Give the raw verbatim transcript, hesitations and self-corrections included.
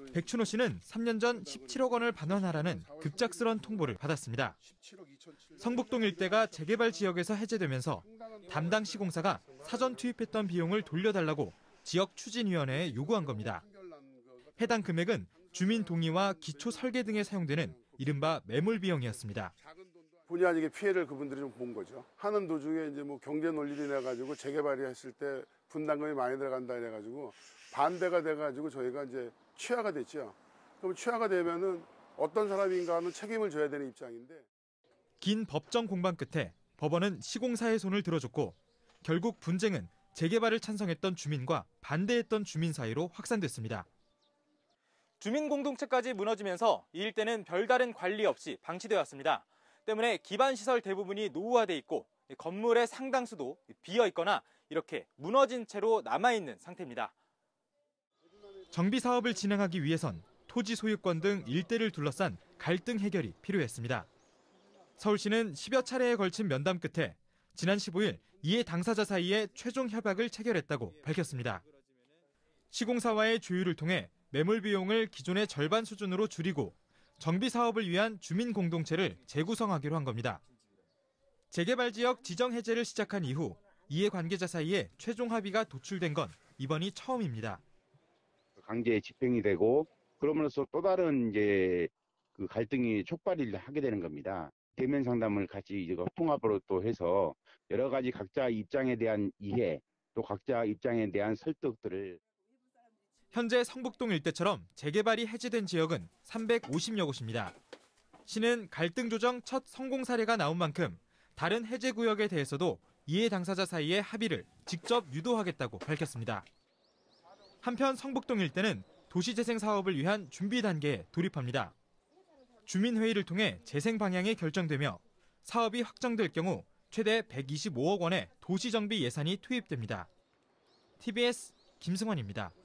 백춘호 씨는 삼 년 전 십칠억 원을 반환하라는 급작스런 통보를 받았습니다. 성북동 일대가 재개발 지역에서 해제되면서 담당 시공사가 사전 투입했던 비용을 돌려달라고 지역추진위원회에 요구한 겁니다. 해당 금액은 주민 동의와 기초 설계 등에 사용되는 이른바 매몰 비용이었습니다. 본의 아니게 피해를 그분들이 좀 본 거죠. 하는 도중에 이제 뭐 경제 논리를 내 가지고 재개발이 했을 때 분담금이 많이 들어간다 이래 가지고 반대가 돼 가지고 저희가 이제 취하가 됐죠. 그럼 취하가 되면은 어떤 사람인가 하는 책임을 져야 되는 입장인데. 긴 법정 공방 끝에 법원은 시공사의 손을 들어줬고 결국 분쟁은 재개발을 찬성했던 주민과 반대했던 주민 사이로 확산됐습니다. 주민 공동체까지 무너지면서 이 일대는 별다른 관리 없이 방치되었습니다. 때문에 기반 시설 대부분이 노후화돼 있고 건물의 상당수도 비어 있거나 이렇게 무너진 채로 남아있는 상태입니다. 정비 사업을 진행하기 위해선 토지 소유권 등 일대를 둘러싼 갈등 해결이 필요했습니다. 서울시는 십여 차례에 걸친 면담 끝에 지난 십오일 이해 당사자 사이에 최종 협약을 체결했다고 밝혔습니다. 시공사와의 조율을 통해 매몰 비용을 기존의 절반 수준으로 줄이고 정비 사업을 위한 주민 공동체를 재구성하기로 한 겁니다. 재개발 지역 지정 해제를 시작한 이후 이해 관계자 사이에 최종 합의가 도출된 건 이번이 처음입니다. 강제 집행이 되고 그러면서 또 다른 이제 그 갈등이 촉발을 하게 되는 겁니다. 대면 상담을 같이 이제 통합으로 또 해서 여러 가지 각자 입장에 대한 이해, 또 각자 입장에 대한 설득들을. 현재 성북동 일대처럼 재개발이 해제된 지역은 삼백오십여 곳입니다. 시는 갈등 조정 첫 성공 사례가 나온 만큼 다른 해제 구역에 대해서도 이해 당사자 사이의 합의를 직접 유도하겠다고 밝혔습니다. 한편 성북동 일대는 도시재생 사업을 위한 준비 단계에 돌입합니다. 주민회의를 통해 재생 방향이 결정되며 사업이 확정될 경우 최대 백이십오억 원의 도시정비 예산이 투입됩니다. 티비에스 김승환입니다.